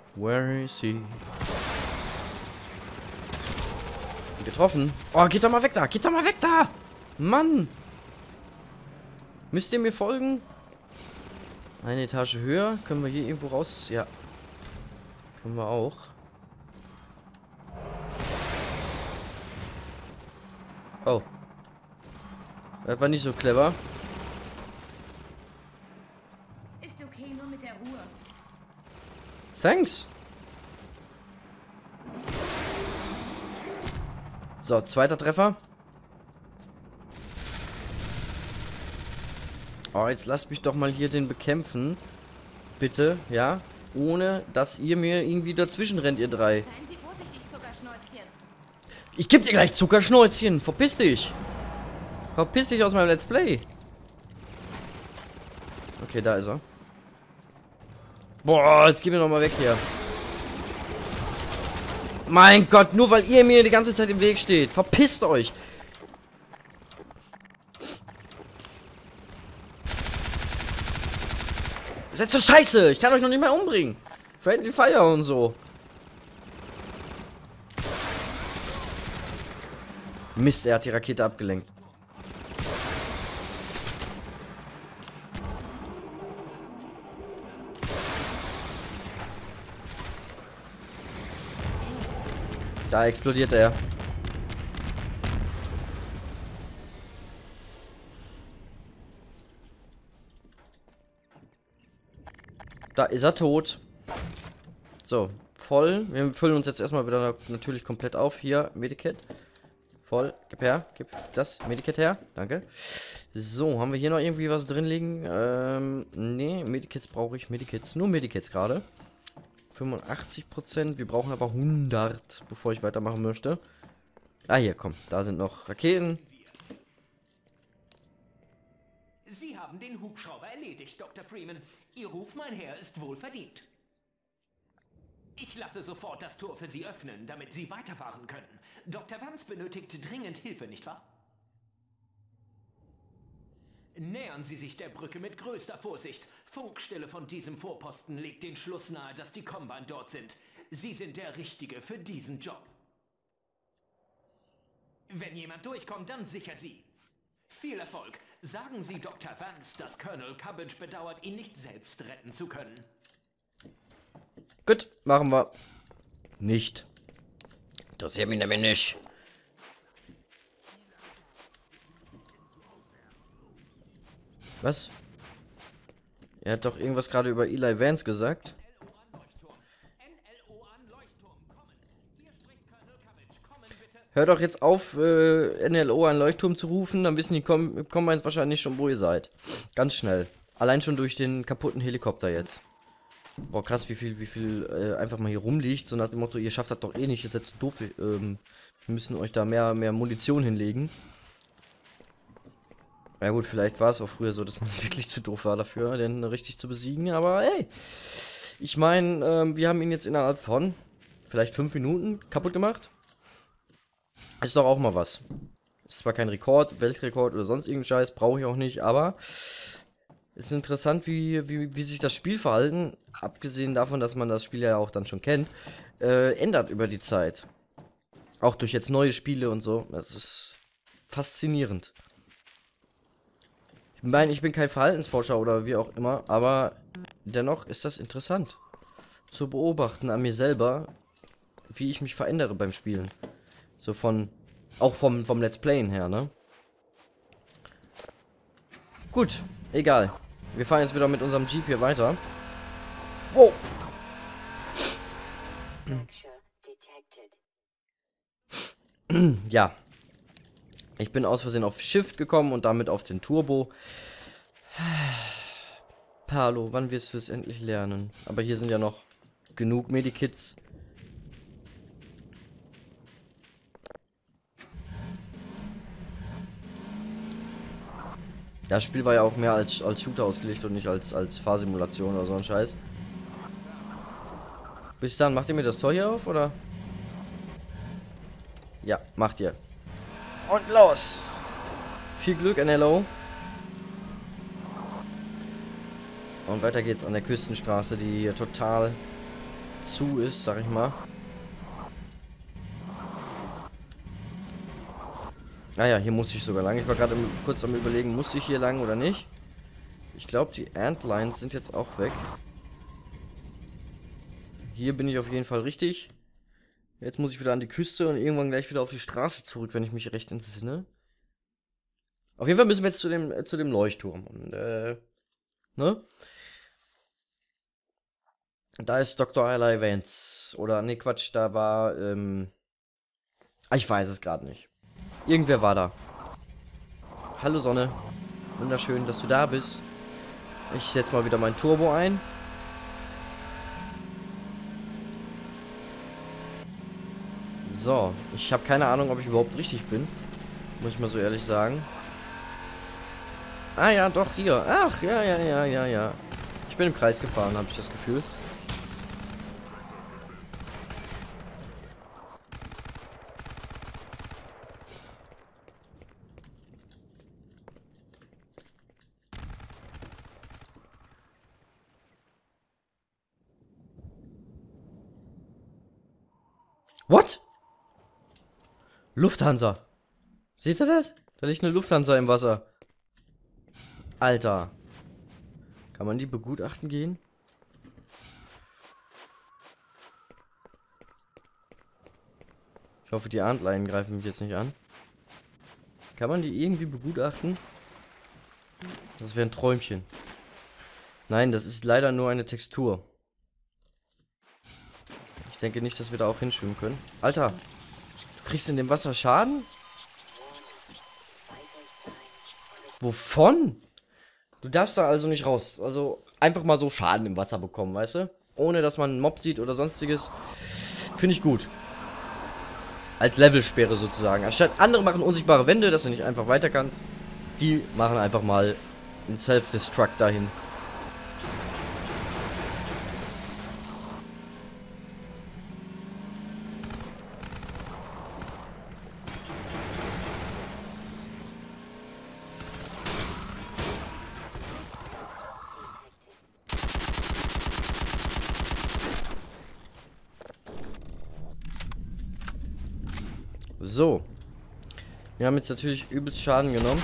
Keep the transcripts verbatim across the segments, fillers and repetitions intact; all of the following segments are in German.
Where is he? Getroffen. Oh, geht doch mal weg da. Geht doch mal weg da. Mann. Müsst ihr mir folgen? Eine Etage höher. Können wir hier irgendwo raus? Ja. Können wir auch. Oh. Das war nicht so clever. Ist okay, nur mit der Ruhe. Thanks. So, zweiter Treffer. Oh, jetzt lasst mich doch mal hier den bekämpfen. Bitte, ja? Ohne, dass ihr mir irgendwie dazwischen rennt, ihr drei. Seien Sie vorsichtig, Zuckerschnäuzchen. Ich geb dir gleich Zuckerschnäuzchen. Verpiss dich. Verpiss dich aus meinem Let's Play. Okay, da ist er. Boah, jetzt geh mir doch mal weg hier. Mein Gott, nur weil ihr mir die ganze Zeit im Weg steht. Verpisst euch. Ihr seid so scheiße. Ich kann euch noch nicht mehr umbringen. Friendly Fire und so. Mist, er hat die Rakete abgelenkt. Da explodiert er. Da ist er tot. So, voll. Wir füllen uns jetzt erstmal wieder natürlich komplett auf. Hier, Medikit. Voll. Gib her. Gib das Medikit her. Danke. So, haben wir hier noch irgendwie was drin liegen? Ähm, nee, Medikits brauche ich. Medikits. Nur Medikits gerade. fünfundachtzig Prozent. Wir brauchen aber hundert, bevor ich weitermachen möchte. Ah, hier, komm. Da sind noch Raketen. Sie haben den Hubschrauber erledigt, Doktor Freeman. Ihr Ruf, mein Herr, ist wohl verdient. Ich lasse sofort das Tor für Sie öffnen, damit Sie weiterfahren können. Doktor Vance benötigt dringend Hilfe, nicht wahr? Nähern Sie sich der Brücke mit größter Vorsicht. Funkstille von diesem Vorposten legt den Schluss nahe, dass die Combine dort sind. Sie sind der Richtige für diesen Job. Wenn jemand durchkommt, dann sicher Sie. Viel Erfolg. Sagen Sie Doktor Vance, dass Colonel Cabbage bedauert, ihn nicht selbst retten zu können. Gut, machen wir. Nicht. Interessiert mich nämlich nicht. Was? Er hat doch irgendwas gerade über Eli Vance gesagt. Hör doch jetzt auf, äh, N L O an Leuchtturm zu rufen, dann wissen die Com Combines wahrscheinlich schon, wo ihr seid. Ganz schnell. Allein schon durch den kaputten Helikopter jetzt. Boah, krass, wie viel, wie viel äh, einfach mal hier rumliegt. So nach dem Motto, ihr schafft das doch eh nicht, ihr seid so doof. Ähm, wir müssen euch da mehr, mehr Munition hinlegen. Ja gut, vielleicht war es auch früher so, dass man wirklich zu doof war dafür, den richtig zu besiegen. Aber hey, ich meine, ähm, wir haben ihn jetzt innerhalb von vielleicht fünf Minuten kaputt gemacht. Ist doch auch mal was. Ist zwar kein Rekord, Weltrekord oder sonst irgendein Scheiß, brauche ich auch nicht, aber ist interessant, wie, wie, wie sich das Spielverhalten, abgesehen davon, dass man das Spiel ja auch dann schon kennt, äh, ändert über die Zeit. Auch durch jetzt neue Spiele und so. Das ist faszinierend. Ich meine, ich bin kein Verhaltensforscher oder wie auch immer, aber dennoch ist das interessant zu beobachten an mir selber, wie ich mich verändere beim Spielen. So von, auch vom, vom Let's Playen her, ne? Gut, egal. Wir fahren jetzt wieder mit unserem Jeep hier weiter. Wow. Ja. Ich bin aus Versehen auf Shift gekommen und damit auf den Turbo. Palo, wann wirst du es endlich lernen? Aber hier sind ja noch genug Medikits. Das Spiel war ja auch mehr als, als Shooter ausgelegt und nicht als, als Fahrsimulation oder so ein Scheiß. Bis dann, macht ihr mir das Tor hier auf, oder? Ja, macht ihr. Und los! Viel Glück, N L O. Und weiter geht's an der Küstenstraße, die hier total zu ist, sag ich mal. Ah ja, hier muss ich sogar lang. Ich war gerade kurz am Überlegen, muss ich hier lang oder nicht? Ich glaube, die Antlines sind jetzt auch weg. Hier bin ich auf jeden Fall richtig. Jetzt muss ich wieder an die Küste und irgendwann gleich wieder auf die Straße zurück, wenn ich mich recht entsinne. Auf jeden Fall müssen wir jetzt zu dem, äh, zu dem Leuchtturm. Und, äh, ne? Da ist Doktor Eli Vance. Oder, ne, Quatsch, da war, ähm... ich weiß es gerade nicht. Irgendwer war da. Hallo Sonne. Wunderschön, dass du da bist. Ich setze mal wieder mein Turbo ein. So, ich habe keine Ahnung, ob ich überhaupt richtig bin. Muss ich mal so ehrlich sagen. Ah ja, doch, hier. Ach, ja, ja, ja, ja, ja. Ich bin im Kreis gefahren, habe ich das Gefühl. What? Lufthansa. Seht ihr das? Da liegt eine Lufthansa im Wasser. Alter. Kann man die begutachten gehen? Ich hoffe, die Antleien greifen mich jetzt nicht an. Kann man die irgendwie begutachten? Das wäre ein Träumchen. Nein, das ist leider nur eine Textur. Ich denke nicht, dass wir da auch hinschwimmen können. Alter, du kriegst in dem Wasser Schaden? Wovon? Du darfst da also nicht raus. Also einfach mal so Schaden im Wasser bekommen, weißt du? Ohne, dass man einen Mob sieht oder sonstiges. Finde ich gut. Als Levelsperre sozusagen. Anstatt andere machen unsichtbare Wände, dass du nicht einfach weiter kannst. Die machen einfach mal einen Self-Destruct dahin. So. Wir haben jetzt natürlich übelst Schaden genommen.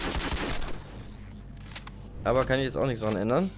Aber kann ich jetzt auch nichts dran ändern.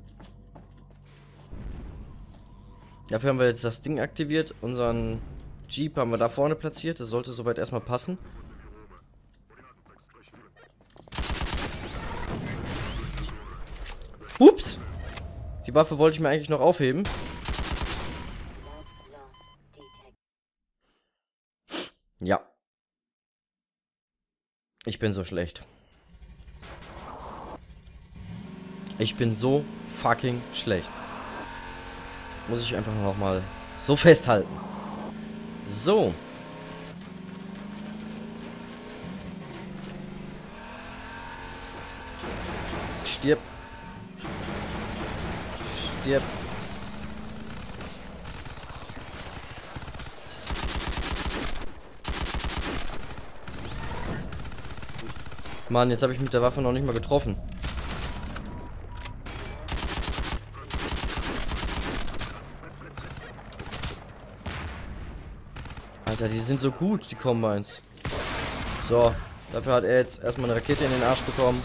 Dafür haben wir jetzt das Ding aktiviert. Unseren Jeep haben wir da vorne platziert. Das sollte soweit erstmal passen. Ups! Die Waffe wollte ich mir eigentlich noch aufheben. Ja. Ich bin so schlecht. Ich bin so fucking schlecht. Muss ich einfach noch mal so festhalten. So. Stirb. Stirb. Mann, jetzt habe ich mit der Waffe noch nicht mal getroffen. Alter, die sind so gut, die Combines. So, dafür hat er jetzt erstmal eine Rakete in den Arsch bekommen.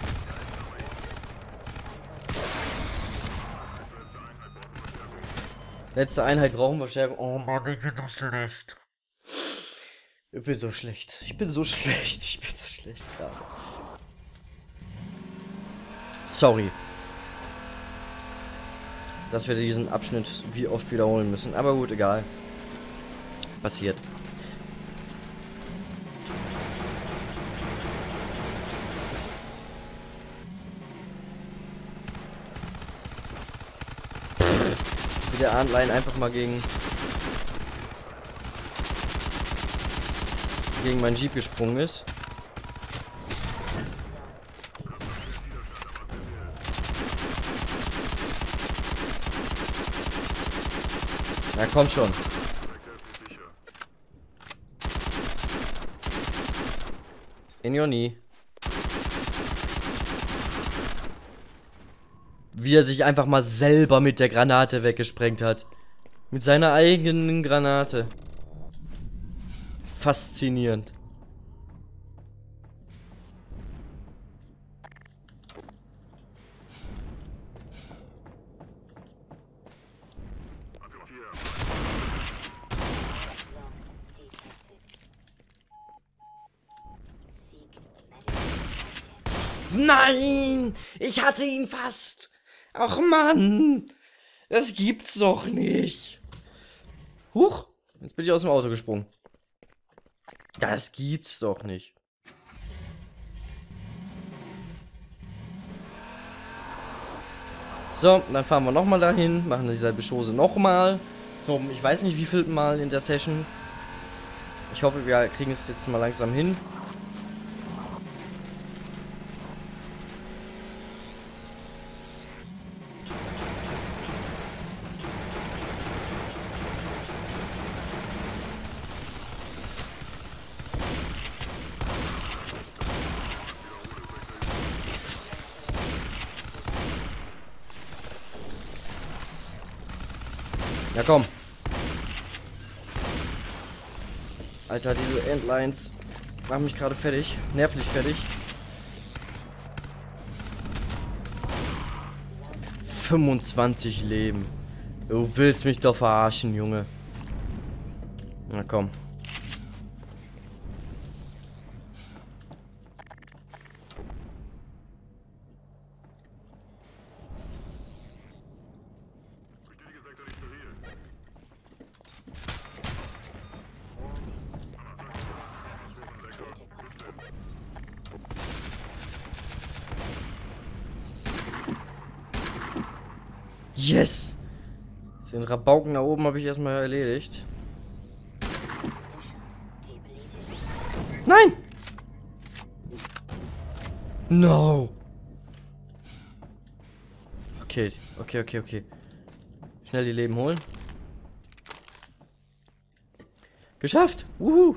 Letzte Einheit brauchen wir Verstärkung. Oh Mann, ich bin so schlecht. Ich bin so schlecht. Ich bin so schlecht. Ich bin so schlecht gerade. Sorry. Dass wir diesen Abschnitt wie oft wiederholen müssen. Aber gut, egal. Passiert. Wie der Antlein einfach mal gegen gegen meinen Jeep gesprungen ist. Na komm schon. In your knee. Wie er sich einfach mal selber mit der Granate weggesprengt hat. Mit seiner eigenen Granate. Faszinierend. Nein! Ich hatte ihn fast! Ach Mann! Das gibt's doch nicht! Huch! Jetzt bin ich aus dem Auto gesprungen. Das gibt's doch nicht. So, dann fahren wir nochmal dahin, machen dieselbe Chose nochmal. Zum, ich weiß nicht wie viel Mal in der Session. Ich hoffe, wir kriegen es jetzt mal langsam hin. Ja, komm. Alter, diese Endlines machen mich gerade fertig. Nervlich fertig. fünfundzwanzig Leben. Du willst mich doch verarschen, Junge. Na komm. Yes! Den Rabauken da oben habe ich erstmal erledigt. Nein! No! Okay, okay, okay, okay. Schnell die Leben holen. Geschafft! Wuhu!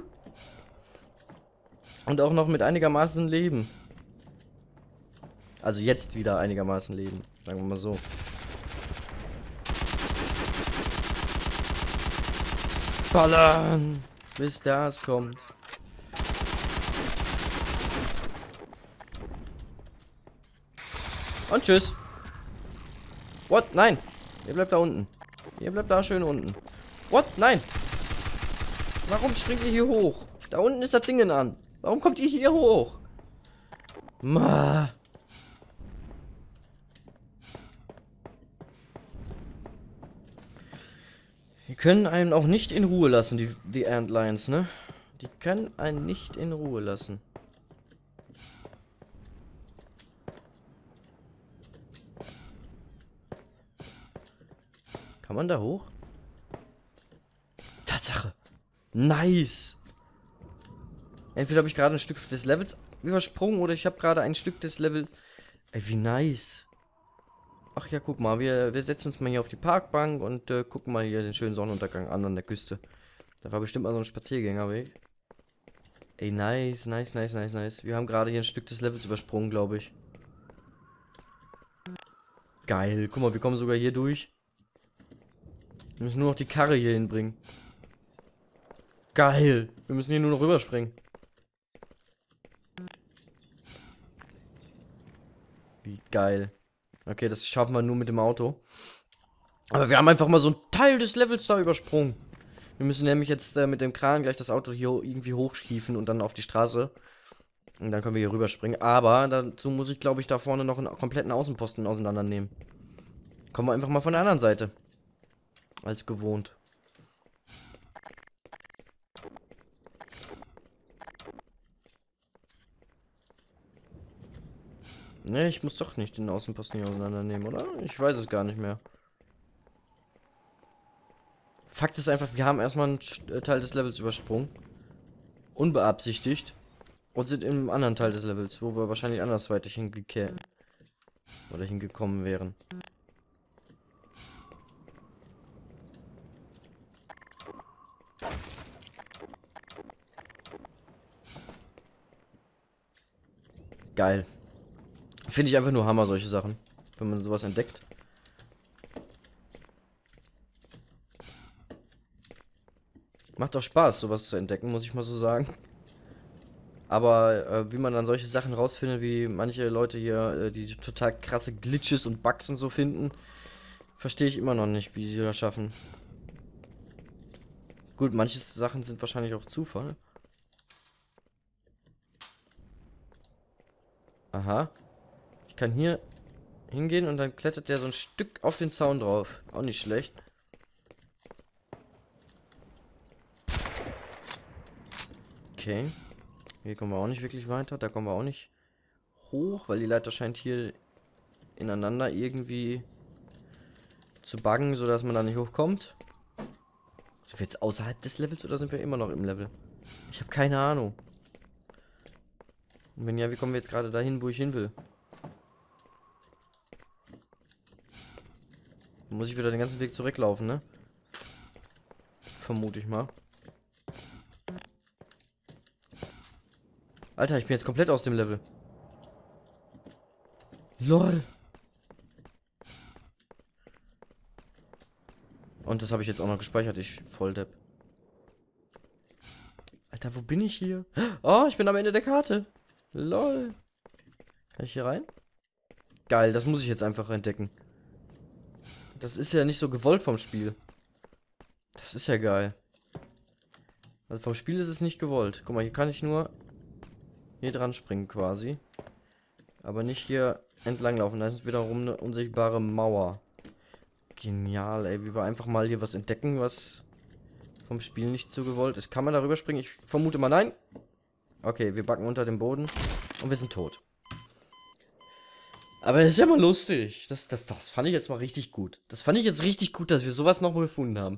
Und auch noch mit einigermaßen Leben. Also jetzt wieder einigermaßen Leben. Sagen wir mal so. Ballern! Bis das kommt. Und tschüss. What? Nein! Ihr bleibt da unten. Ihr bleibt da schön unten. What? Nein! Warum springt ihr hier hoch? Da unten ist das Ding an. Warum kommt ihr hier hoch? Ma. Die können einen auch nicht in Ruhe lassen, die, die Antlions, ne? Die können einen nicht in Ruhe lassen. Kann man da hoch? Tatsache. Nice. Entweder habe ich gerade ein Stück des Levels übersprungen oder ich habe gerade ein Stück des Levels... Ey, wie nice. Ach ja, guck mal, wir, wir setzen uns mal hier auf die Parkbank und äh, gucken mal hier den schönen Sonnenuntergang an an der Küste. Da war bestimmt mal so ein Spaziergängerweg. Ey, nice, nice, nice, nice, nice. Wir haben gerade hier ein Stück des Levels übersprungen, glaube ich. Geil, guck mal, wir kommen sogar hier durch. Wir müssen nur noch die Karre hier hinbringen. Geil, wir müssen hier nur noch rüberspringen. Wie geil. Okay, das schaffen wir nur mit dem Auto. Aber wir haben einfach mal so einen Teil des Levels da übersprungen. Wir müssen nämlich jetzt äh, mit dem Kran gleich das Auto hier irgendwie hochschiefen und dann auf die Straße. Und dann können wir hier rüberspringen. Aber dazu muss ich, glaube ich, da vorne noch einen kompletten Außenposten auseinandernehmen. Kommen wir einfach mal von der anderen Seite. Als gewohnt. Ne, ich muss doch nicht den Außenposten hier auseinandernehmen, oder? Ich weiß es gar nicht mehr. Fakt ist einfach, wir haben erstmal einen Teil des Levels übersprungen. Unbeabsichtigt. Und sind im anderen Teil des Levels, wo wir wahrscheinlich andersweitig hingekehrt oder hingekommen wären. Geil. Finde ich einfach nur Hammer, solche Sachen. Wenn man sowas entdeckt. Macht auch Spaß, sowas zu entdecken, muss ich mal so sagen. Aber äh, wie man dann solche Sachen rausfindet, wie manche Leute hier, äh, die total krasse Glitches und Bugs und so finden, verstehe ich immer noch nicht, wie sie das schaffen. Gut, manche Sachen sind wahrscheinlich auch Zufall. Aha. Ich kann hier hingehen und dann klettert der so ein Stück auf den Zaun drauf. Auch nicht schlecht. Okay. Hier kommen wir auch nicht wirklich weiter. Da kommen wir auch nicht hoch, weil die Leiter scheint hier ineinander irgendwie zu buggen, sodass man da nicht hochkommt. Sind wir jetzt außerhalb des Levels oder sind wir immer noch im Level? Ich habe keine Ahnung. Und wenn ja, wie kommen wir jetzt gerade dahin, wo ich hin will? Dann muss ich wieder den ganzen Weg zurücklaufen, ne? Vermute ich mal. Alter, ich bin jetzt komplett aus dem Level. LOL. Und das habe ich jetzt auch noch gespeichert, ich Volldepp. Alter, wo bin ich hier? Oh, ich bin am Ende der Karte. LOL. Kann ich hier rein? Geil, das muss ich jetzt einfach entdecken. Das ist ja nicht so gewollt vom Spiel. Das ist ja geil. Also vom Spiel ist es nicht gewollt. Guck mal, hier kann ich nur hier dran springen quasi. Aber nicht hier entlang laufen. Da ist wiederum eine unsichtbare Mauer. Genial, ey. Wie wir einfach mal hier was entdecken, was vom Spiel nicht so gewollt ist. Kann man darüber springen? Ich vermute mal nein. Okay, wir backen unter dem Boden und wir sind tot. Aber das ist ja mal lustig. Das, das, das fand ich jetzt mal richtig gut. Das fand ich jetzt richtig gut, dass wir sowas noch mal gefunden haben.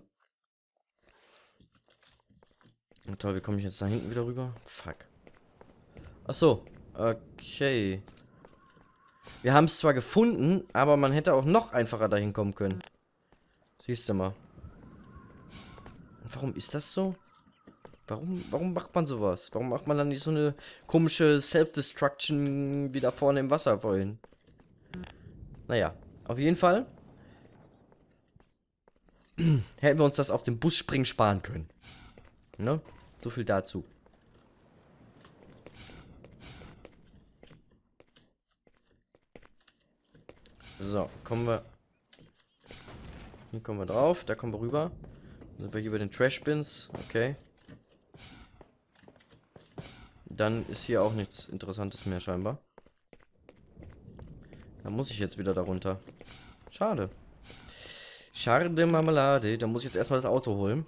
Und toll, wie komme ich jetzt da hinten wieder rüber? Fuck. Ach so. Okay. Wir haben es zwar gefunden, aber man hätte auch noch einfacher dahin kommen können. Siehst du mal. Und warum ist das so? Warum, warum macht man sowas? Warum macht man dann nicht so eine komische Self-Destruction wie da vorne im Wasser vorhin? Naja, auf jeden Fall hätten wir uns das auf dem Busspringen sparen können. Ne? So viel dazu. So, kommen wir. Hier kommen wir drauf, da kommen wir rüber. Dann sind wir hier bei den Trash-Bins. Okay. Dann ist hier auch nichts Interessantes mehr scheinbar. Da muss ich jetzt wieder darunter. Schade. Schade Marmelade. Da muss ich jetzt erstmal das Auto holen.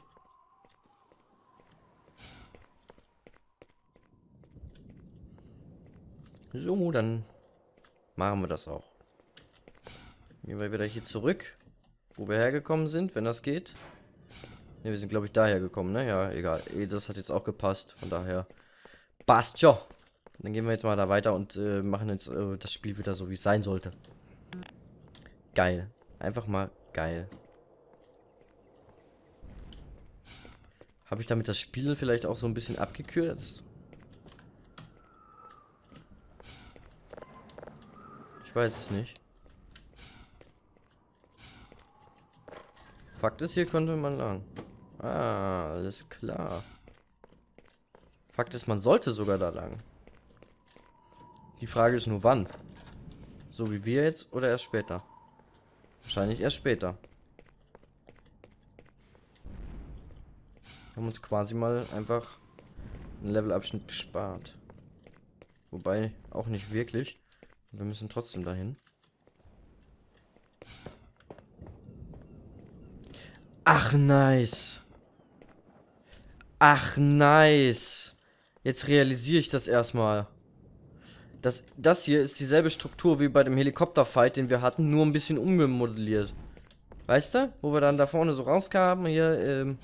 So, dann machen wir das auch. Gehen wir wieder hier zurück, wo wir hergekommen sind, wenn das geht. Ne, wir sind, glaube ich, daher gekommen, ne? Ja, egal. Das hat jetzt auch gepasst, von daher passt schon. Dann gehen wir jetzt mal da weiter und äh, machen jetzt äh, das Spiel wieder so, wie es sein sollte. Geil. Einfach mal geil. Habe ich damit das Spiel vielleicht auch so ein bisschen abgekürzt? Ich weiß es nicht. Fakt ist, hier konnte man lang. Ah, alles klar. Fakt ist, man sollte sogar da lang. Die Frage ist nur, wann? So wie wir jetzt oder erst später? Wahrscheinlich erst später. Wir haben uns quasi mal einfach einen Levelabschnitt gespart. Wobei, auch nicht wirklich. Wir müssen trotzdem dahin. Ach, nice. Ach, nice. Jetzt realisiere ich das erstmal. Das, das hier ist dieselbe Struktur wie bei dem Helikopterfight, den wir hatten, nur ein bisschen umgemodelliert. Weißt du? Wo wir dann da vorne so rauskamen, hier, ähm...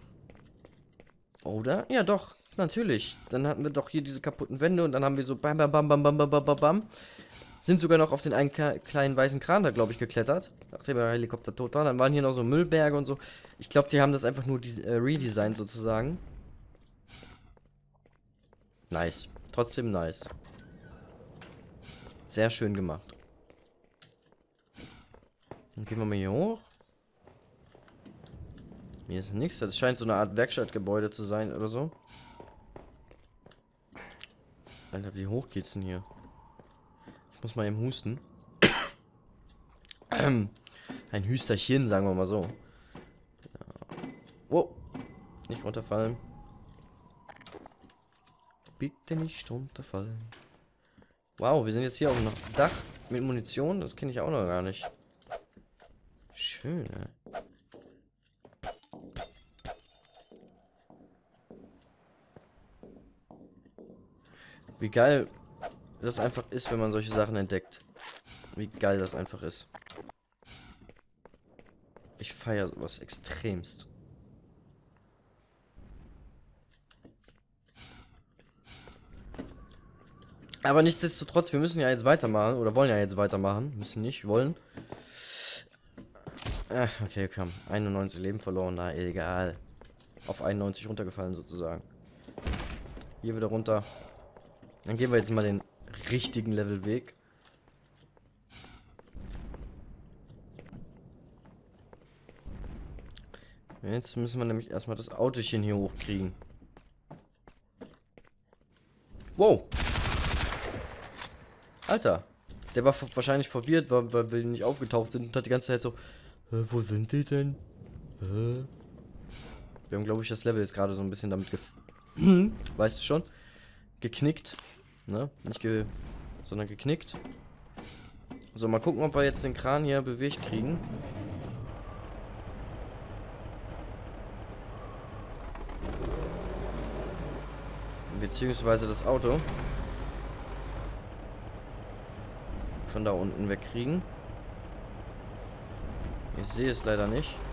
Oder? Ja, doch, natürlich. Dann hatten wir doch hier diese kaputten Wände und dann haben wir so bam, bam, bam, bam, bam, bam, bam, bam. Sind sogar noch auf den einen kleinen weißen Kran da, glaube ich, geklettert. Nachdem der Helikopter tot war. Dann waren hier noch so Müllberge und so. Ich glaube, die haben das einfach nur äh, redesigned sozusagen. Nice. Trotzdem nice. Sehr schön gemacht. Dann gehen wir mal hier hoch. Hier ist nichts. Das scheint so eine Art Werkstattgebäude zu sein oder so. Alter, wie hoch geht's denn hier? Ich muss mal eben husten. Ein Hüsterchen, sagen wir mal so. Wow. Nicht runterfallen. Bitte nicht runterfallen. Wow, wir sind jetzt hier auf dem Dach mit Munition. Das kenne ich auch noch gar nicht. Schön, ey. Wie geil das einfach ist, wenn man solche Sachen entdeckt. Wie geil das einfach ist. Ich feiere sowas extremst. Aber nichtsdestotrotz, wir müssen ja jetzt weitermachen. Oder wollen ja jetzt weitermachen. Müssen nicht, wollen. Ach, okay, komm. einundneunzig Leben verloren. Na, egal. Auf einundneunzig runtergefallen sozusagen. Hier wieder runter. Dann gehen wir jetzt mal den richtigen Levelweg. Jetzt müssen wir nämlich erstmal das Autochen hier hochkriegen. Wow. Alter. Der war wahrscheinlich verwirrt, weil, weil wir nicht aufgetaucht sind und hat die ganze Zeit so, äh, wo sind die denn? Äh? Wir haben, glaube ich, das Level jetzt gerade so ein bisschen damit gef... weißt du schon? Geknickt. Ne? Nicht ge... sondern geknickt. So, mal gucken, ob wir jetzt den Kran hier bewegt kriegen. Beziehungsweise das Auto. Von da unten wegkriegen. Ich sehe es leider nicht.